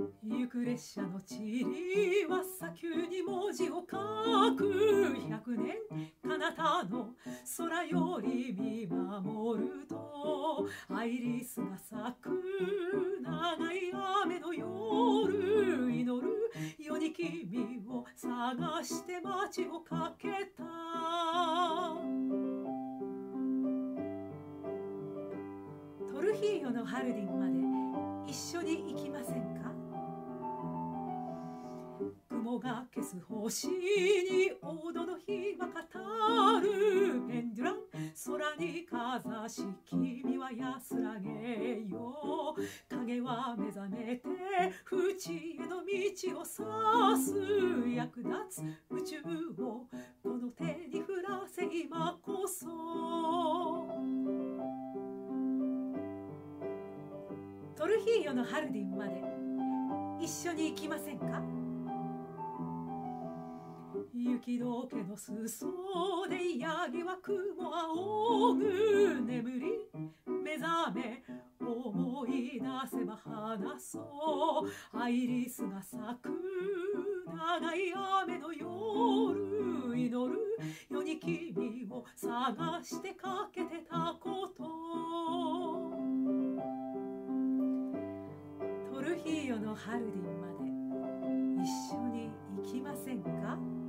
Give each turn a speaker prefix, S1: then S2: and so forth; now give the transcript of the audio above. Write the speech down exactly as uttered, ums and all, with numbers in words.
S1: 行く列車の塵は砂丘に文字を書く。百年彼方の空より見守ると、アイリスが咲く長い雨の夜、祈るように君を探して街を駆けた。トルヒーヨのハルディンまで一緒に行きませんか？雲が消す星に黄土の日は語る。ペンデュラン空にかざし、君は安らげよ。影は目覚めて淵への道を指す。役立つ宇宙をこの手に降らせ今こそ。トルヒーヨのハルディンまで一緒に行きませんか？雪解けの裾でヤギは雲仰ぐ。眠り目覚め思い出せば話そう。アイリスが咲く長い雨の夜、祈るように君を探してかけてたこと。トルヒーヨのハルディンまで一緒に行きませんか？